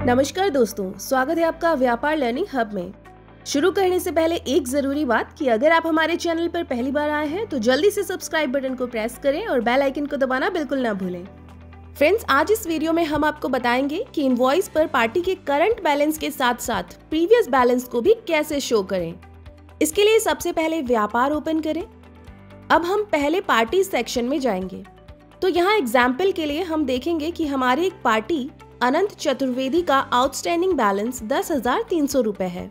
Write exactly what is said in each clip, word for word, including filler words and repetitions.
नमस्कार दोस्तों, स्वागत है आपका व्यापार लर्निंग हब में। शुरू करने से पहले एक जरूरी बात कि अगर आप हमारे चैनल पर पहली बार आए हैं तो जल्दी से सब्सक्राइब बटन को प्रेस करें और बेल आइकन को दबाना बिल्कुल ना भूलें। फ्रेंड्स, आज इस वीडियो में हम आपको बताएंगे कि इनवॉइस पर पार्टी के करंट बैलेंस के साथ साथ प्रीवियस बैलेंस को भी कैसे शो करें। इसके लिए सबसे पहले व्यापार ओपन करें। अब हम पहले पार्टी सेक्शन में जाएंगे। तो यहाँ एग्जाम्पल के लिए हम देखेंगे कि हमारी एक पार्टी अनंत चतुर्वेदी का आउटस्टैंडिंग बैलेंस दस हजार तीन सौ रुपए है।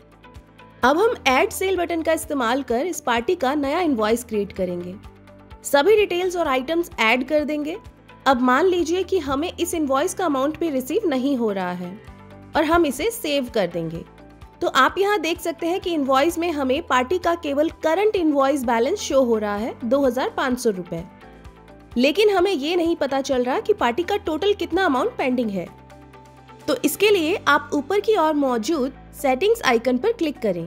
अब हम ऐड सेल बटन का इस्तेमाल कर इस पार्टी का नया इनवॉइस क्रिएट करेंगे। सभी डिटेल्स और आइटम्स ऐड कर देंगे। अब मान लीजिए कि हमें इस इनवॉइस का अमाउंट भी रिसीव नहीं हो रहा है और हम इसे सेव कर देंगे। तो आप यहाँ देख सकते हैं कि इनवॉइस में हमें पार्टी का केवल करंट इनवॉइस बैलेंस शो हो रहा है दो हजार पाँच सौ रुपए, लेकिन हमें ये नहीं पता चल रहा कि पार्टी का टोटल कितना अमाउंट पेंडिंग है। तो इसके लिए आप ऊपर की ओर मौजूद सेटिंग्स आइकन पर क्लिक करें।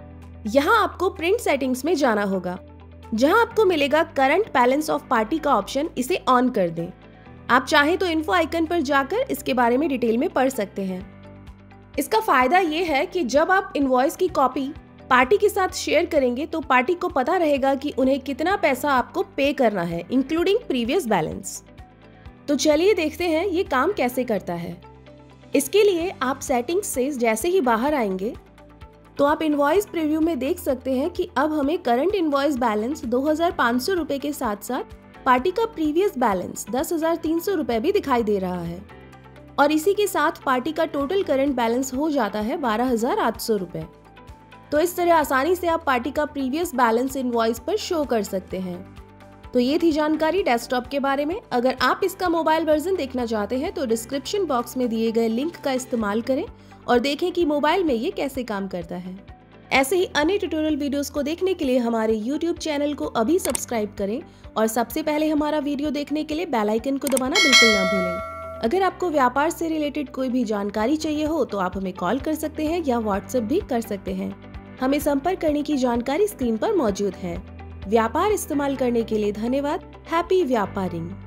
यहाँ आपको प्रिंट सेटिंग्स में जाना होगा, जहाँ आपको मिलेगा करंट बैलेंस ऑफ पार्टी का ऑप्शन। इसे ऑन कर दें। आप चाहें तो इन्फो आइकन पर जाकर इसके बारे में डिटेल में पढ़ सकते हैं। इसका फायदा ये है कि जब आप इनवॉइस की कॉपी पार्टी के साथ शेयर करेंगे तो पार्टी को पता रहेगा कि उन्हें कितना पैसा आपको पे करना है, इंक्लूडिंग प्रीवियस बैलेंस। तो चलिए देखते हैं ये काम कैसे करता है। इसके लिए आप सेटिंग्स से जैसे ही बाहर आएंगे तो आप इनवॉइस प्रीव्यू में देख सकते हैं कि अब हमें करंट इनवॉइस बैलेंस दो हजार पाँच सौ रुपए के साथ साथ पार्टी का प्रीवियस बैलेंस दस हजार तीन सौ रुपए भी दिखाई दे रहा है, और इसी के साथ पार्टी का टोटल करंट बैलेंस हो जाता है बारह हजार आठ सौ रुपए। तो इस तरह आसानी से आप पार्टी का प्रीवियस बैलेंस इनवॉइस पर शो कर सकते हैं। तो ये थी जानकारी डेस्कटॉप के बारे में। अगर आप इसका मोबाइल वर्जन देखना चाहते हैं तो डिस्क्रिप्शन बॉक्स में दिए गए लिंक का इस्तेमाल करें और देखें कि मोबाइल में ये कैसे काम करता है। ऐसे ही अन्य ट्यूटोरियल वीडियोस को देखने के लिए हमारे यूट्यूब चैनल को अभी सब्सक्राइब करें और सबसे पहले हमारा वीडियो देखने के लिए बेल आइकन को दबाना बिल्कुल ना भूलें। अगर आपको व्यापार से रिलेटेड कोई भी जानकारी चाहिए हो तो आप हमें कॉल कर सकते हैं या व्हाट्सएप भी कर सकते हैं। हमें संपर्क करने की जानकारी स्क्रीन पर मौजूद है। व्यापार इस्तेमाल करने के लिए धन्यवाद। हैप्पी व्यापारिंग।